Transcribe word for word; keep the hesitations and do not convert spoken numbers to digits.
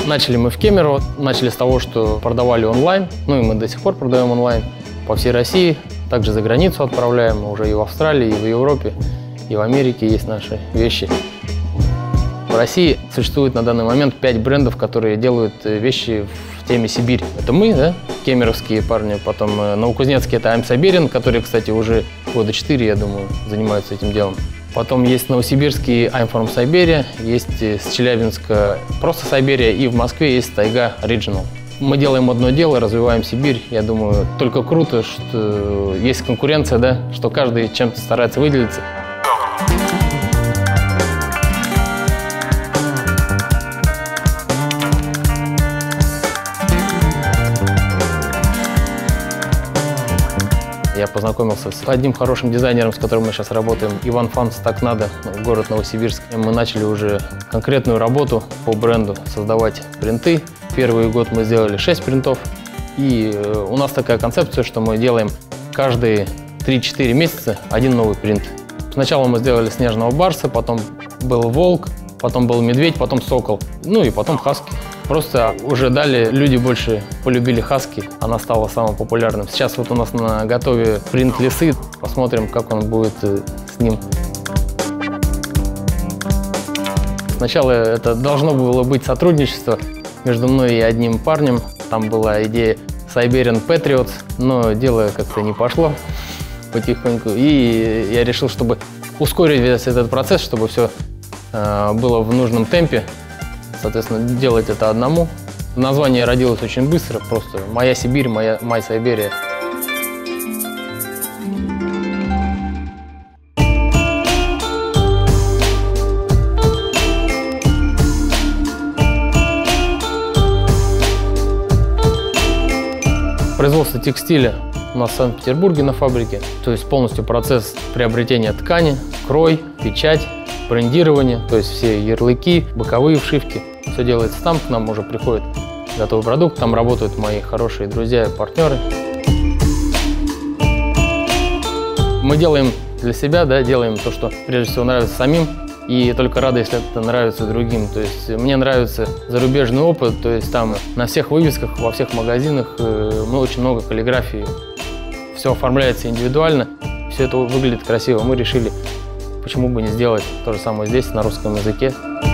Начали мы в Кемерово, начали с того, что продавали онлайн, ну и мы до сих пор продаем онлайн по всей России, также за границу отправляем, уже и в Австралии, и в Европе, и в Америке есть наши вещи. В России существует на данный момент пять брендов, которые делают вещи в теме Сибирь. Это мы, да, кемеровские парни, потом новокузнецкий — это I'm Siberian, которые, кстати, уже года четыре, я думаю, занимаются этим делом. Потом есть новосибирский I'm from Siberia, есть с Челябинска просто Siberia, и в Москве есть Тайга Original. Мы делаем одно дело, развиваем Сибирь. Я думаю, только круто, что есть конкуренция, да, что каждый чем-то старается выделиться. Я познакомился с одним хорошим дизайнером, с которым мы сейчас работаем, Иван Фанс, так надо, город Новосибирск. Мы начали уже конкретную работу по бренду, создавать принты. Первый год мы сделали шесть принтов, и у нас такая концепция, что мы делаем каждые три-четыре месяца один новый принт. Сначала мы сделали снежного барса, потом был волк, потом был медведь, потом сокол, ну и потом хаски. Просто уже далее люди больше полюбили хаски, она стала самым популярным. Сейчас вот у нас на готове принт лисы, посмотрим, как он будет с ним. Сначала это должно было быть сотрудничество между мной и одним парнем. Там была идея Siberian Patriots, но дело как-то не пошло потихоньку. И я решил, чтобы ускорить весь этот процесс, чтобы все э, было в нужном темпе. Соответственно, делать это одному. Название родилось очень быстро, просто «Моя Сибирь», «Моя My Siberia». Производство текстиля у нас в Санкт-Петербурге на фабрике, то есть полностью процесс приобретения ткани, крой, печать, брендирование, то есть все ярлыки, боковые вшивки. Все делается там, к нам уже приходит готовый продукт, там работают мои хорошие друзья и партнеры. Мы делаем для себя, да, делаем то, что прежде всего нравится самим, и только рады, если это нравится другим. То есть мне нравится зарубежный опыт, то есть там на всех вывесках, во всех магазинах мы очень много каллиграфии, все оформляется индивидуально, все это выглядит красиво. Мы решили, почему бы не сделать то же самое здесь на русском языке.